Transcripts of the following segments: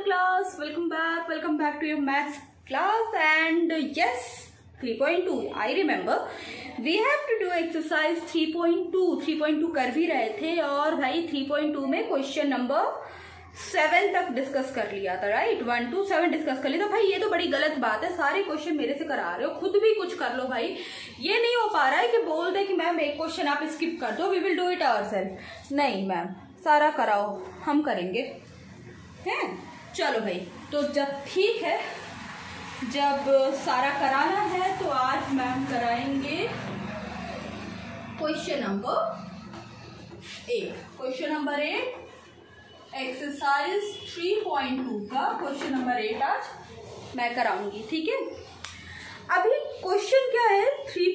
class, welcome back to your maths class. And yes, 3.2 I remember we have to do exercise 3.2 कर भी रहे थे और भाई 3.2 में क्वेश्चन नंबर 7 तक डिस्कस कर लिया था, राइट। 1 to 7 डिस्कस कर लिया था। भाई ये तो बड़ी गलत बात है, सारे क्वेश्चन मेरे से करा रहे हो, खुद भी कुछ कर लो भाई। ये नहीं हो पा रहा है कि बोल दे कि मैम एक क्वेश्चन आप स्किप कर दो, we will do it ourself. नहीं मैम, सारा कराओ, हम करेंगे, हैं। चलो भाई, तो जब ठीक है, जब सारा कराना है तो आज मैम कराएंगे question number 8। Question number 8 exercise 3.2 का क्वेश्चन नंबर 8 आज मैं कराऊंगी, ठीक है। अभी क्वेश्चन क्या है,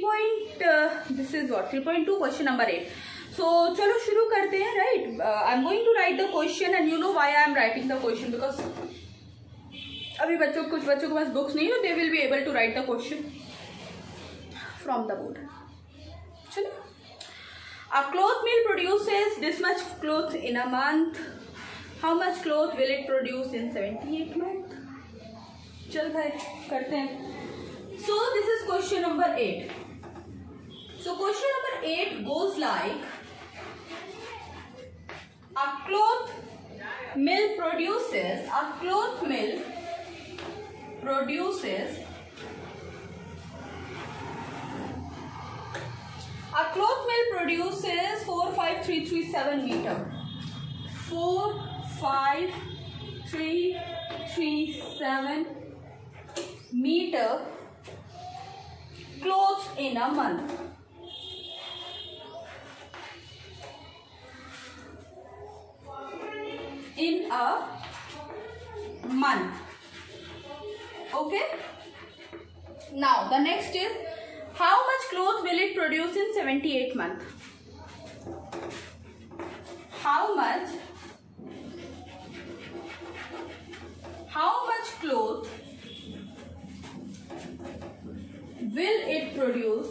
3.2 क्वेश्चन नंबर 8। सो चलो शुरू करते हैं, right. I am going to write the question and you know why I am writing the question, because अभी कुछ बच्चों के पास बुक्स नहीं है, they will be able to write the question from the board. चलो, a cloth mill produces this much cloth in a month, how much cloth will it produce in 78 month. चल भाई करते हैं। So this is question number 8। So question number 8 goes like, a cloth mill produces 45337 meter. 45337 meter clothes in a month. In a month. Okay. Now the next is, how much clothes will it produce in 78 month? How much clothes will it produce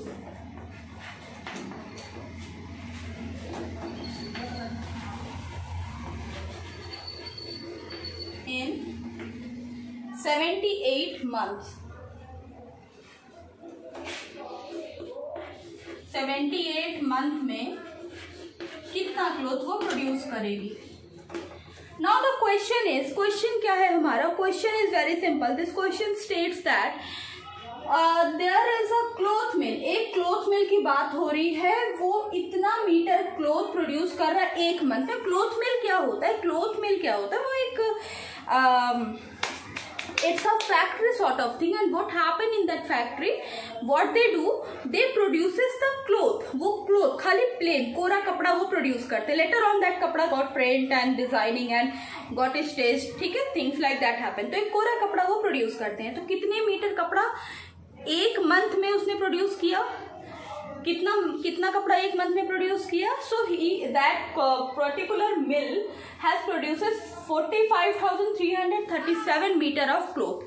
in 78 months? 78 month में कितना cloth वो produce करेगी। Now the question is, question क्या है हमारा, question is very simple. This question states that there is a cloth mill, एक cloth मिल की बात हो रही है, वो इतना मीटर क्लॉथ प्रोड्यूस कर रहा है एक मंथ में। क्लॉथ मिल क्या होता है, क्लॉथ मिल क्या होता है, वो एक it's a factory sort of thing, and what happen in that factory, what they do, they produces the cloth. वो cloth खाली plain कोरा कपड़ा वो produce करते, later on that कपड़ा got print and designing and got staged, ठीक है, things like that happen। तो एक कोरा कपड़ा वो produce करते हैं। तो कितने मीटर कपड़ा एक मंथ में उसने प्रोड्यूस किया, कितना कपड़ा एक मंथ में प्रोड्यूस किया। So that particular mill has produces 45,337 metre of cloth.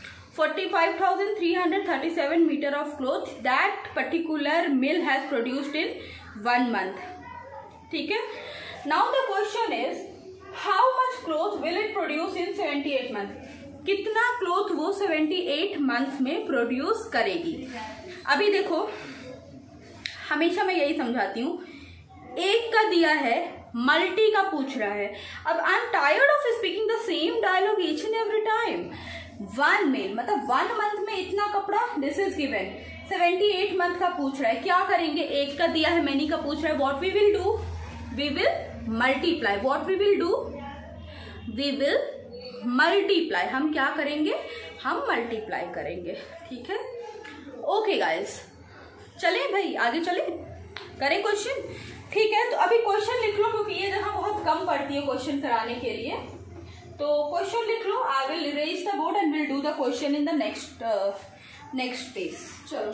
45,337 metre of cloth that particular mill has produced in 1 month, ठीक है। Now the question is, how much cloth will it produce in 78 month. कितना cloth वो 78 month में produce करेगी। अभी देखो, हमेशा मैं यही समझाती हूँ, एक का दिया है, मल्टी का पूछ रहा है। अब I am tired of speaking the same dialogue each and every time. 1 mill मतलब 1 मंथ में इतना कपड़ा, दिस इज गिवन। 78 मंथ का पूछ रहा है, क्या करेंगे, एक का दिया है, मैनी का पूछ रहा है। What we will do, we will multiply. What we will do, we will multiply. हम क्या करेंगे, हम मल्टीप्लाई करेंगे, ठीक है। ओके गाइस, चले भाई आगे चले, करें क्वेश्चन, ठीक है। तो अभी क्वेश्चन लिख लो, क्योंकि ये जगह बहुत कम पड़ती है क्वेश्चन कराने के लिए। तो क्वेश्चन लिख लो, I will erase the board and will do the question in the next page. चलो,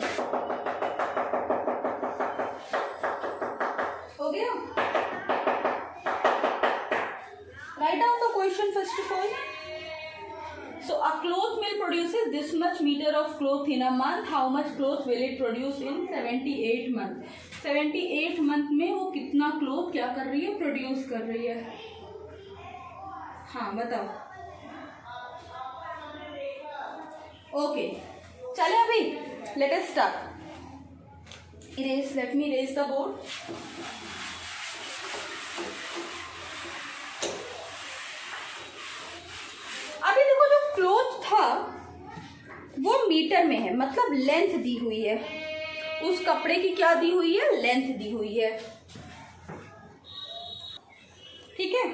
हो गया। Write down the question first of all. So a cloth mill produces this much meter of cloth in a month. How much cloth will it produce in 78 month? 78 month में वो कितना cloth क्या कर रही है, प्रोड्यूस कर रही है। हाँ बताओ। ओके, चले अभी let us start. Erase, let me erase the board. अभी देखो जो क्लोथ था वो मीटर में है, मतलब लेंथ दी हुई है. उस कपड़े की क्या दी हुई है? लेंथ दी हुई है. ठीक है,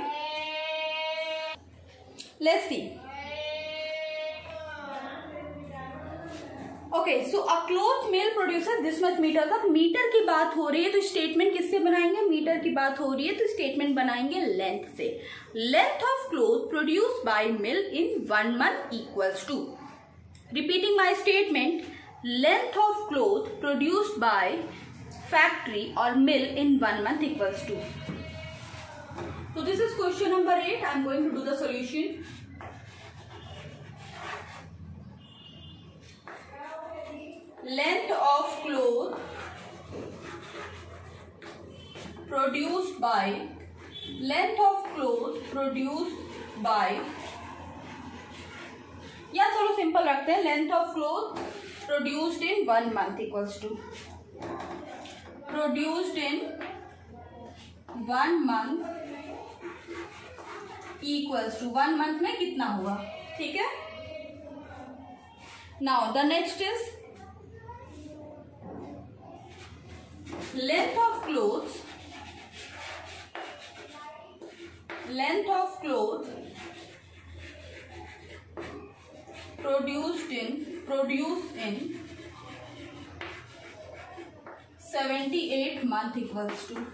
let's see. Okay, so a cloth mill producer this much metre. तक मीटर की बात हो रही है तो स्टेटमेंट किससे बनाएंगे? मीटर की बात हो रही है तो स्टेटमेंट बनाएंगे लेंथ से. Length of cloth produce by mill in 1 month equals to, repeating my statement, length of cloth produced by factory और mill in 1 month equals to. So this is question number 8. I am going to do the solution. Length of cloth produced by या चलो simple रखते हैं, length of cloth produced in 1 month equals to, produced in 1 month equals to 1 month में कितना हुआ. ठीक है, now the next is length of cloth produced in 78 month equals to,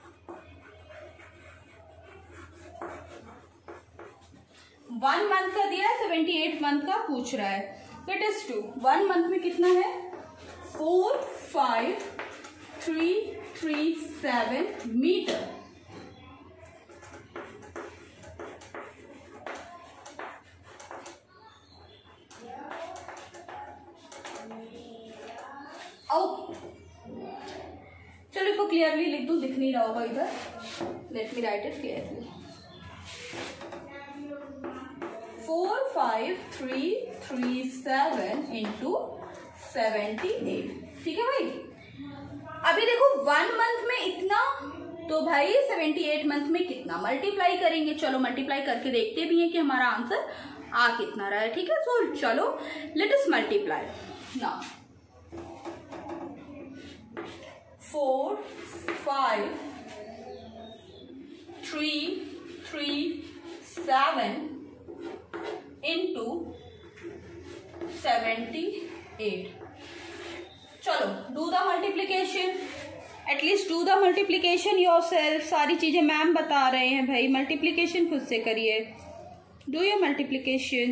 one month का दिया है, 78 मंथ का पूछ रहा है. इट इज टू 1 month में कितना है? 4, 5, 3, 3, 7 मीटर. चलो इसको क्लियरली लिख दूं, दिख नहीं रहा होगा इधर. Let me write it clearly. 4, 5, 3, 3, 7 into 78. ठीक है भाई. अभी देखो 1 month में इतना, तो भाई 78 मंथ में कितना मल्टीप्लाई करेंगे. चलो मल्टीप्लाई करके देखते भी हैं कि हमारा आंसर आ कितना रहा है. ठीक है, सो चलो let us multiply now. 4, 5, 3, 3, 7 into 78. चलो do the multiplication, at least do the multiplication yourself. सारी चीजें मैम बता रहे हैं भाई, मल्टीप्लीकेशन खुद से करिए. Do your multiplication.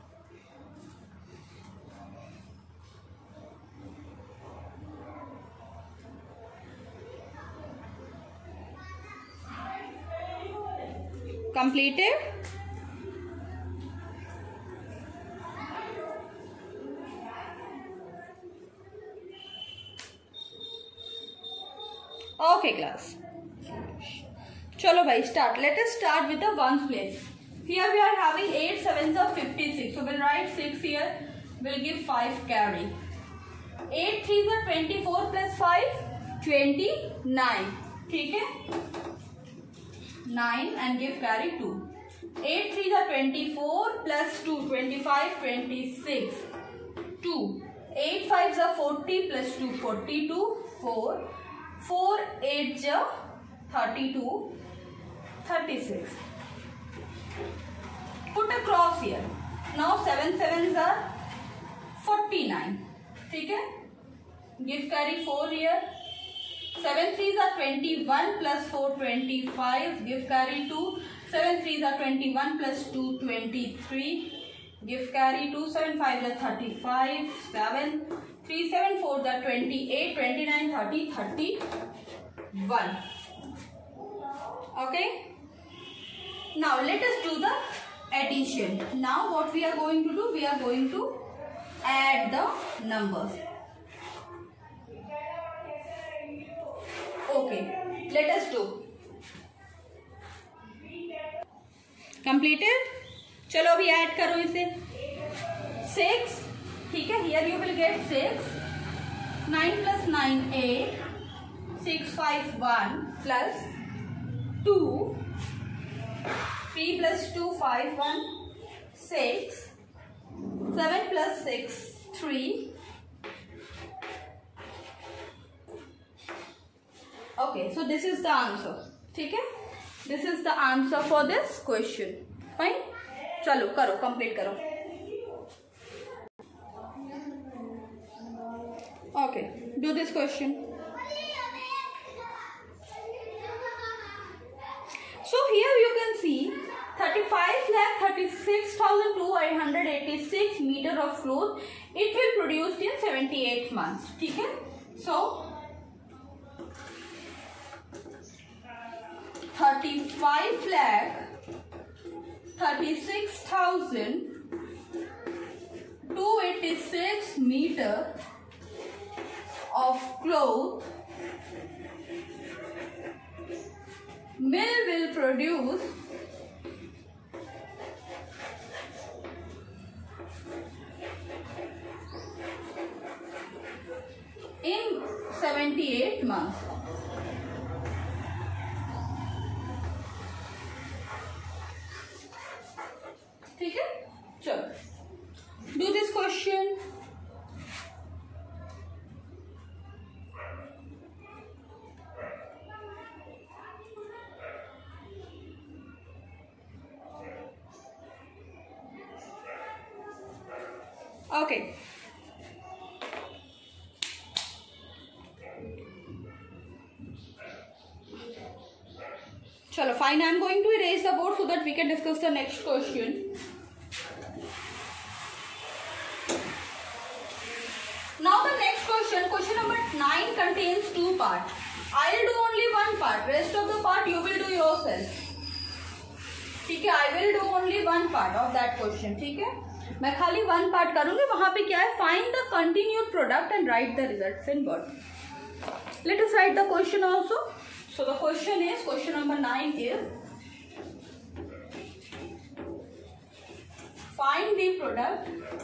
Completed. Okay class, चलो भाई start. Let us start with the ones place. Here we are having 8 7s are 56, so we'll write 6 here, we'll give 5 carry. 8 3s are 24 plus 5 29. ठीक है, 9 and give carry 2. 8 3s are 24 plus 2 25 26 2. 8 5s are 40 plus 2 42 4 4 8 जा 32 36. Put a cross here. Now 7 7s are 49. ठीक है, give carry 4 here. 7 3s are 21 plus 4 25. Give carry 2. 7 3s are 21 plus 2 23. Give carry 2. 7 5s are 35. 7 3 7 4s are 28 29 30 31. Okay, now let us do the addition. Now what we are going to do, we are going to add the numbers. Okay, let us do. Completed. चलो अभी add करो इसे. 6 ठीक है, here you will get 6, 9 plus 9 8, 6 5 1 plus 2, 3 plus 2 5 1 6, 7 plus 6 3. Okay, so this is the answer. ठीक है, this is the answer for this question. Fine, चलो करो, complete करो. Okay, do this question. So here you can see 35,36,286 meter of cloth it will produce in 78 months. ठीक है, so 35,36,286 meter of cloth mill will produce in 78 months. ठीक है, चलो do this question. Okay, chalo fine, I am going to erase the board so that we can discuss the next question. Now the next question, question number 9 contains 2 parts. I will do only one part, rest of the part you will do yourself. ठीक है, I will do only one part of that question. ठीक है, मैं खाली one part करूंगी. वहां पे क्या है, find the continued product and write the results in word. Let us write the question also. So the question is, question number 9 is, find the product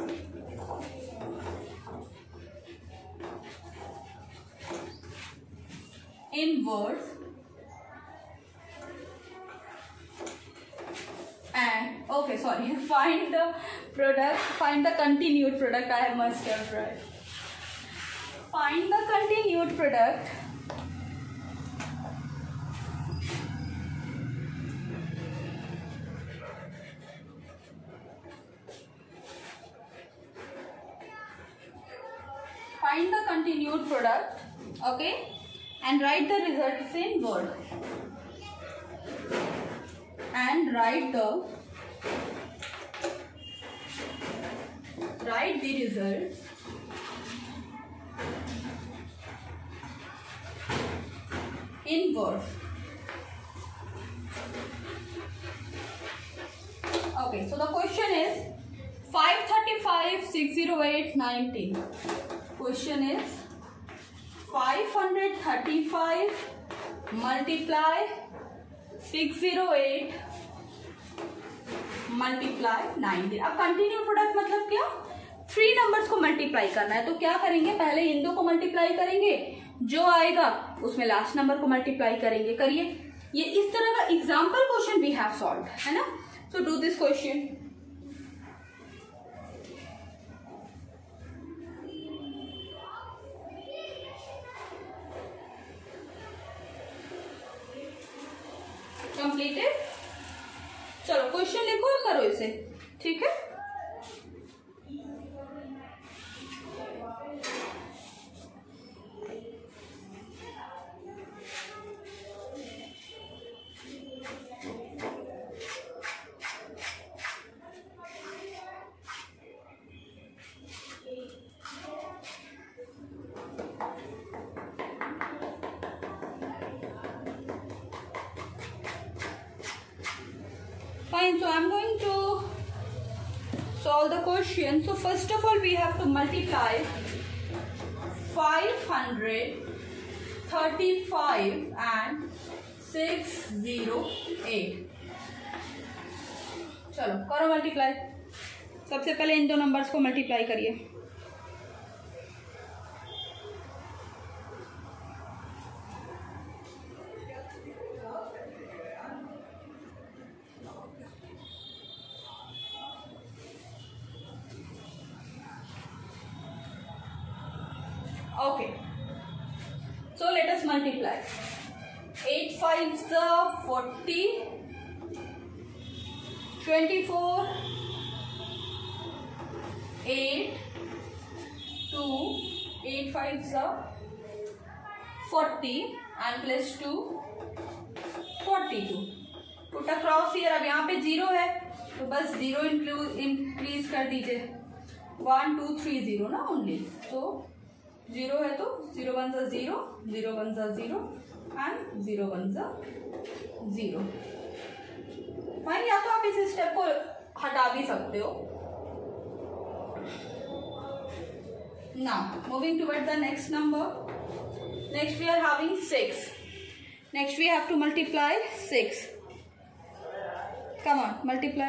in words and find the product, find the continued product. I must have right. Find the continued product okay, and write the results in word and write the results in words. Okay, so the question is 535 608 19. Question is 535 multiply 608 multiply 19. अब continue product मतलब क्या, 3 numbers को multiply करना है. तो क्या करेंगे, पहले इन दो को मल्टीप्लाई करेंगे, जो आएगा उसमें लास्ट नंबर को मल्टीप्लाई करेंगे. करिए, ये इस तरह का example question we have solved, है ना. So do this question. Completed. चलो क्वेश्चन लिखो और करो इसे. ठीक है, fine. So I am going to solve the question. So first of all we have to multiply 535 and 608. चलो करो मल्टीप्लाई. सबसे पहले इन दो नंबर्स को मल्टीप्लाई करिए. Okay. So let us multiply. 8 5s are 40. 24. 8. 2. 8 5s are 40 and plus 2 42. Put across here. अब यहाँ पे 0 है तो बस 0 इंक्रीज कर दीजिए. 1 2 3 0 ना ओनली. तो 0 है तो 0 1 सा 0, 0 1 सा 0 एंड 0 1 सा 0. फाइन. या तो आप इस स्टेप को हटा भी सकते हो. Now moving toward the next number. Next we are having 6. Next we have to multiply 6. Come on, multiply.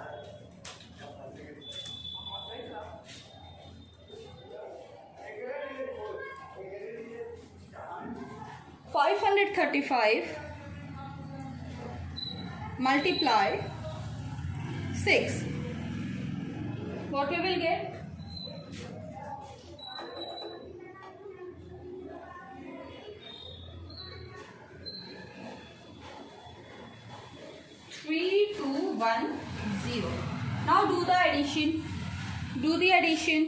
535 multiply 6. What we will get? 3210. Now do the addition. Do the addition.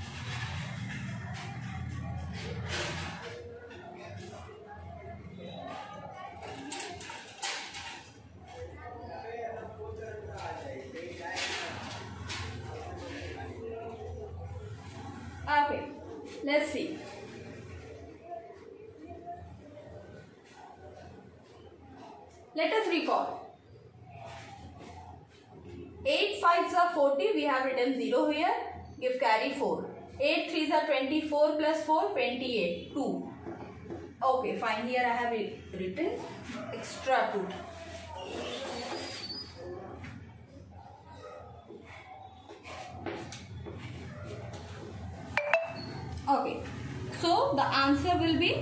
Okay, let's see. Let us recall. 8 5s are 40. We have written 0 here. Give carry 4. 8 3s are 24 plus 4 28. 2. Okay, fine. Here I have written extra 2. Okay, so the answer will be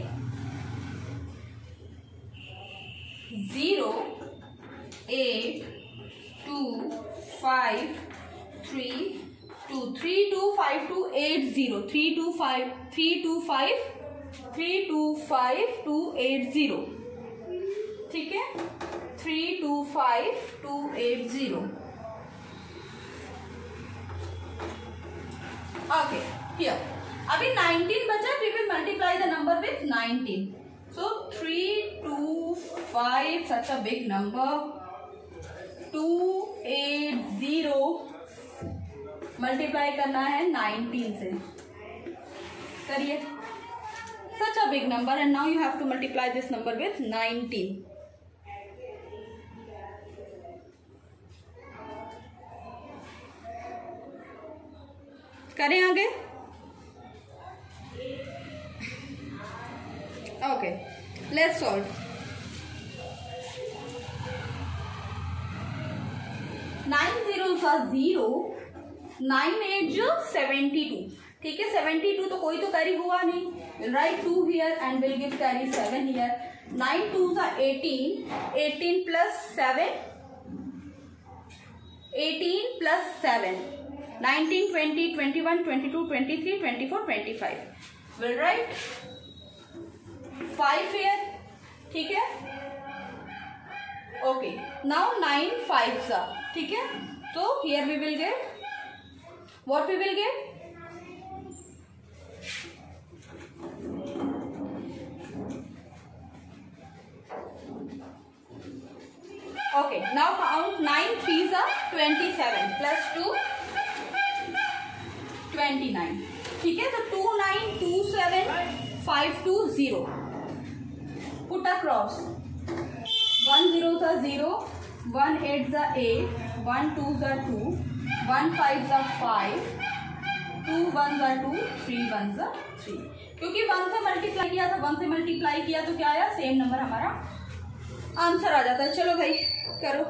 0 8 2 5 3 2 3 2 5 2 8 0 3 2 5 3 2 5 3 2 5 2 8 0. ठीक है. 3 2 5 2 8 0. Okay, here. अभी 19 बचा. We will multiply the number with 19. So 3 2 5, such a big number. 280 multiply करना है 19 से. करिए. Such a big number and now you have to multiply this number with 19. करें आगे. Okay, let's solve. 9 zeros are 0. 9 8 जो 72. ठीक है. 72 तो कोई तो कैरी हुआ नहीं. We'll write 2 here and we'll give carry 7 here. 9 2s are 18. 18 plus 7. 18 plus 7. 19 20 21 22 23 24 25. We'll write 5 here. ठीक है. Okay, now 9 5s are. ठीक है. So here we will get what we will get. Okay, now count 9 3s are 27 plus 2 29. ठीक है. तो 2 9 2 7 5 2 0. Put across. 1 zeros are 0. 1 8s are 8. 1 2s are 2. 1 5s are 5. 2 1s are 2. 3 1s are 3. क्योंकि 1 से multiply किया था, 1 से मल्टीप्लाई किया तो क्या आया, सेम नंबर हमारा आंसर आ जाता है. चलो भाई करो.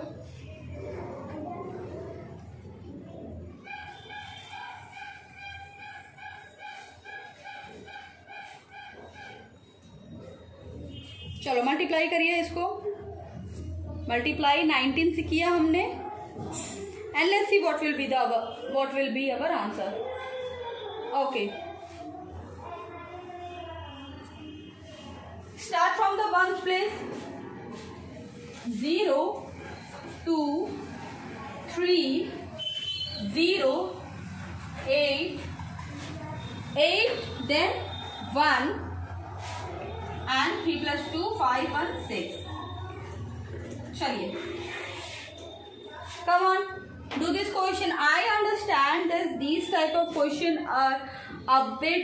चलो मल्टीप्लाई करिए इसको. मल्टीप्लाई 19 से किया हमने. And let's see what will be our answer. Okay, Start from the ones place. 0, 2, 3, 0, 8, 8, then 1 and 3 plus 2, 5 and 6. चलिए, come on, do this question. I understand that these type of question are a bit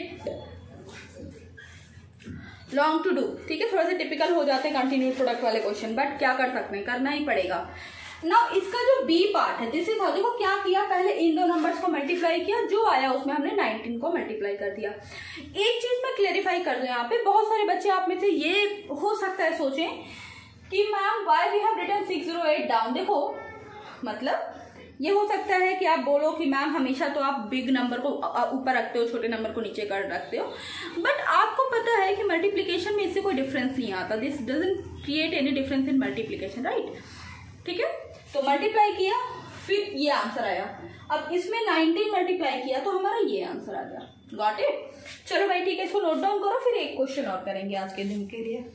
long to do, ठीक है, थोड़ा सा typical हो जाते हैं continued product वाले question, but क्या कर सकते हैं, करना ही पड़ेगा ना। इसका जो बी पार्ट है, दिस इज हाउ, देखो क्या किया, पहले इन दो नंबर्स को मल्टीप्लाई किया, जो आया उसमें हमने 19 को मल्टीप्लाई कर दिया। एक चीज मैं क्लेरिफाई कर दूं, यहाँ पे बहुत सारे बच्चे आप में से ये हो सकता है सोचें कि ma'am why we have written 608 down. देखो मतलब ये हो सकता है कि आप बोलो कि मैम हमेशा तो आप बिग नंबर को ऊपर रखते हो, छोटे नंबर को नीचे कर रखते हो, बट आपको पता है कि मल्टीप्लिकेशन में इससे कोई डिफरेंस नहीं आता। This doesn't create any difference in multiplication, right, ठीक है। तो मल्टीप्लाई किया, फिर ये आंसर आया। अब इसमें 19 मल्टीप्लाई किया तो हमारा ये आंसर आ गया। Got it? चलो भाई ठीक है, इसको नोट डाउन करो, फिर एक क्वेश्चन और करेंगे आज के दिन के लिए।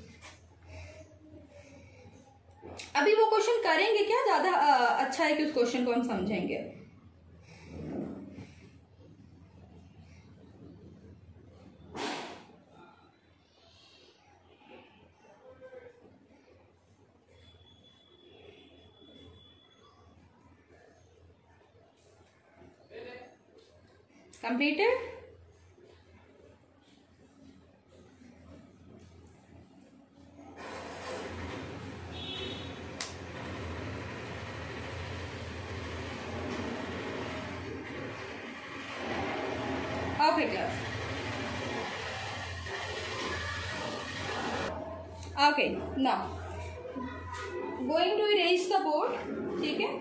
अभी वो क्वेश्चन करेंगे क्या, ज्यादा अच्छा है कि उस क्वेश्चन को हम समझेंगे। Completed? Okay, class. Okay, now going to erase the board, ठीक है।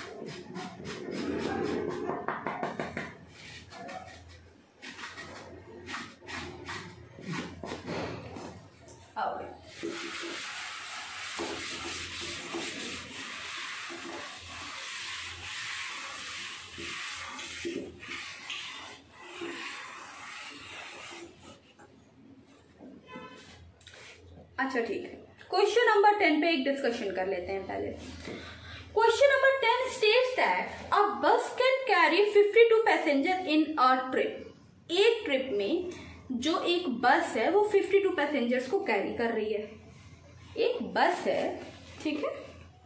अच्छा ठीक है, क्वेश्चन नंबर 10 पे एक डिस्कशन कर लेते हैं पहले। Question number 10 states that a bus can carry 52 passenger in a trip. एक ट्रिप में जो एक बस है वो 52 पैसेंजर्स को कैरी कर रही है। एक बस है, ठीक है।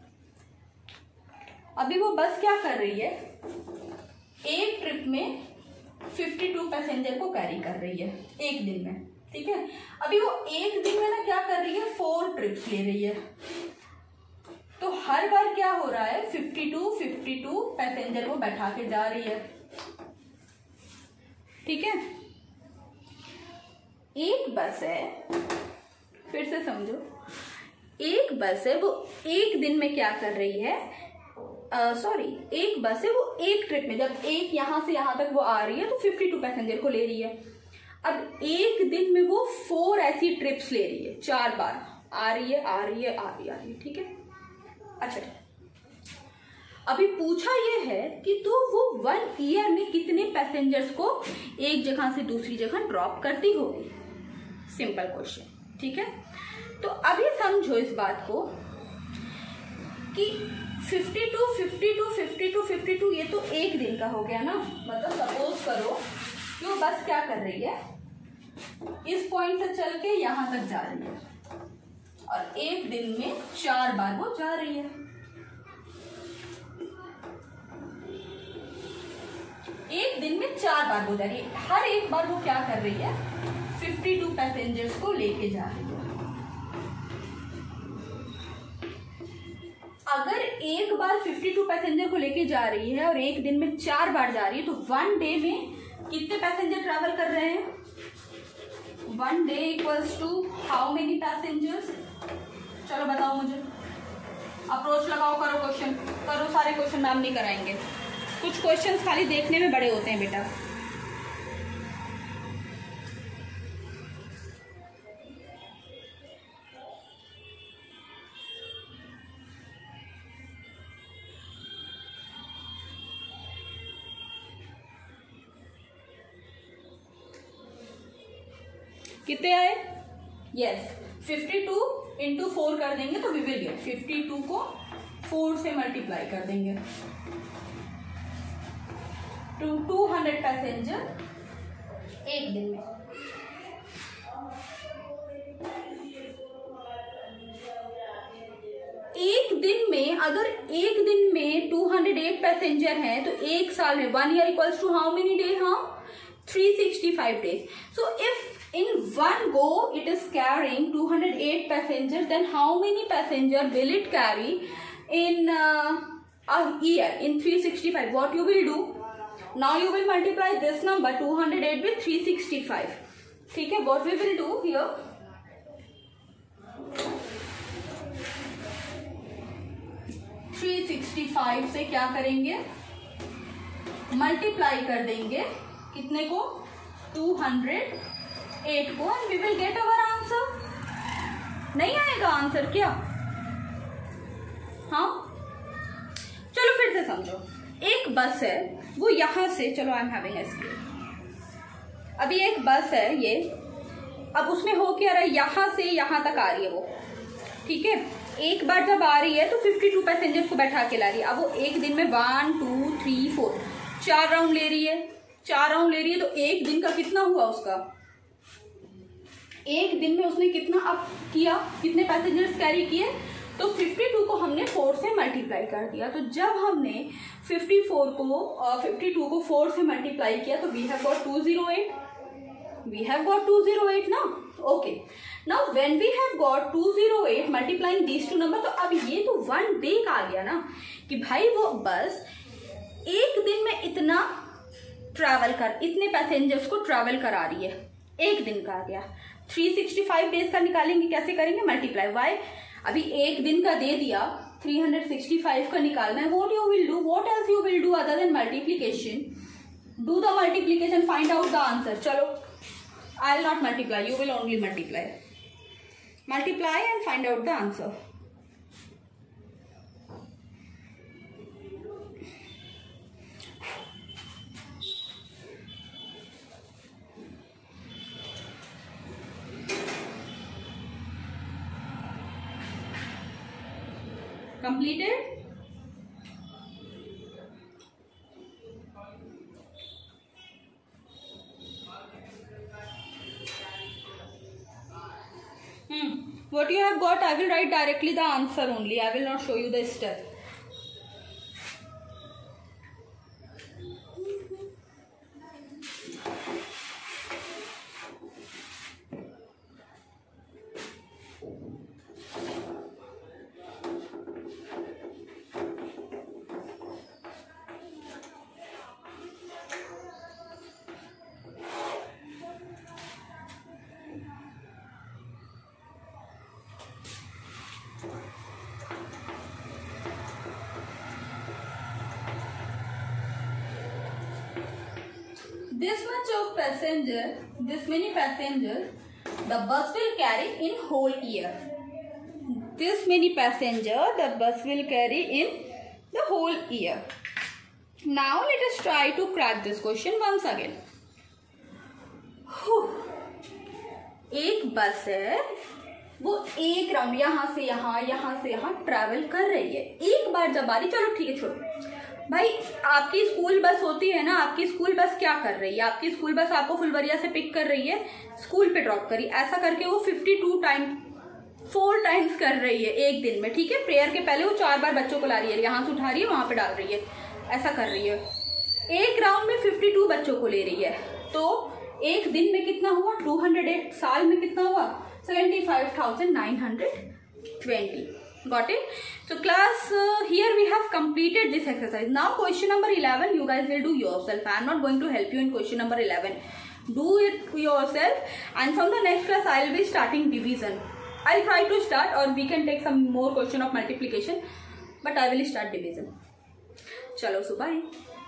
अभी वो बस क्या कर रही है, एक ट्रिप में 52 पैसेंजर को कैरी कर रही है एक दिन में, ठीक है। अभी वो एक दिन में ना क्या कर रही है, 4 ट्रिप्स ले रही है। तो हर बार क्या हो रहा है, 52 पैसेंजर को बैठा के जा रही है, ठीक है। एक बस है, फिर से समझो, एक बस है वो एक दिन में क्या कर रही है, एक बस है वो एक ट्रिप में, जब एक यहां से यहां तक वो आ रही है तो 52 पैसेंजर को ले रही है। अब एक दिन में वो 4 ऐसी ट्रिप्स ले रही है, 4 बार आ रही है, ठीक है। अच्छा, अभी पूछा ये है कि तो वो 1 ईयर में कितने पैसेंजर्स को एक जगह से दूसरी जगह ड्रॉप करती होगी। सिंपल क्वेश्चन, ठीक है। तो अभी समझो इस बात को कि 52 ये तो एक दिन का हो गया ना। मतलब सपोज करो कि वो बस क्या कर रही है, इस पॉइंट से चल के यहां तक जा रही है और एक दिन में 4 बार वो जा रही है। एक दिन में 4 बार वो जा रही है, हर एक बार वो क्या कर रही है, 52 पैसेंजर्स को लेके जा रही है। अगर एक बार 52 पैसेंजर को लेके जा रही है और एक दिन में 4 बार जा रही है, तो 1 डे में कितने पैसेंजर ट्रैवल कर रहे हैं। 1 day equals to how many passengers. चलो बताओ मुझे, अप्रोच लगाओ, करो क्वेश्चन, करो। सारे क्वेश्चन मैम नहीं कराएंगे, कुछ क्वेश्चंस खाली देखने में बड़े होते हैं बेटा। कितने आए, यस 52 इंटू 4 कर देंगे तो वी विल गेट 52 को 4 से मल्टीप्लाई कर देंगे टू 200 पैसेंजर एक दिन में। एक दिन में, अगर एक दिन में 208 पैसेंजर हैं तो एक साल में 1 year equals to how many day? हाँ, 365 days. So if in one go it is carrying 208 passengers, then how many passenger will it carry in a year in 365? What you will do? Now you will multiply this number 208 with 365. ठीक है, what we will do here? से क्या करेंगे? Multiply कर देंगे कितने को? 208 को, and we will get our answer. नहीं आएगा आंसर क्या? हाँ, चलो फिर से समझो। एक बस है, वो यहां से, चलो I am having a screen. अभी एक बस है ये, अब उसमें हो क्या रहा है? यहां से यहां तक आ रही है वो, ठीक है। एक बार जब आ रही है तो 52 पैसेंजर्स को बैठा के ला रही है। अब वो एक दिन में 1 2 3 4 4 राउंड ले रही है, 4 राउंड ले रही है, तो एक दिन का कितना हुआ उसका? एक दिन में उसने कितना अप किया, कितने पैसेंजर्स कैरी किए? तो 52 को हमने 4 से मल्टीप्लाई कर दिया। तो जब हमने 52 को 4 से मल्टीप्लाई किया तो we have got 208, we have got 208 ना। Okay, now when we have got 208 multiplying these two number, तो अब ये तो 1 डे का आ गया ना, कि भाई वो बस एक दिन में इतना ट्रैवल कर, इतने पैसेंजर्स को ट्रैवल करा रही है, एक दिन का आ गया। 365 डेज का निकालेंगे, कैसे करेंगे? मल्टीप्लाई। वाई? अभी एक दिन का दे दिया, 365 का निकालना है। What you will do, what else you will do other than multiplication? Do the multiplication, find out the answer. चलो, I will not multiply, you will only multiply. Multiply and find out the answer. Completed? What you have got, I will write directly the answer only. I will not show you the step. This much of passenger, this many passengers, the bus will carry in whole year. This many passenger, the bus will carry in the whole year. Now let us try to crack this question once again. एक बस है, वो एक round यहाँ से यहाँ travel कर रही है। एक बार जब आ रही, चलो ठीक है छोड़ो भाई, आपकी स्कूल बस होती है ना, आपकी स्कूल बस क्या कर रही है? आपकी स्कूल बस आपको फुलवरिया से पिक कर रही है, स्कूल पे ड्रॉप करी, ऐसा करके वो 4 टाइम्स कर रही है एक दिन में, ठीक है। प्रेयर के पहले वो 4 बार बच्चों को ला रही है, यहाँ से उठा रही है, वहां पे डाल रही है, ऐसा कर रही है। एक राउंड में 52 बच्चों को ले रही है, तो एक दिन में कितना हुआ? 208, साल में कितना हुआ? 75,920. Got it? So class, here we have completed this exercise. Now question number 11 you guys will do yourself. I am not going to help you in question number 11. Do it yourself, and from the next class I will be starting division. I'll try to start, or we can take some more question of multiplication, but I will start division. Chalo, so bye.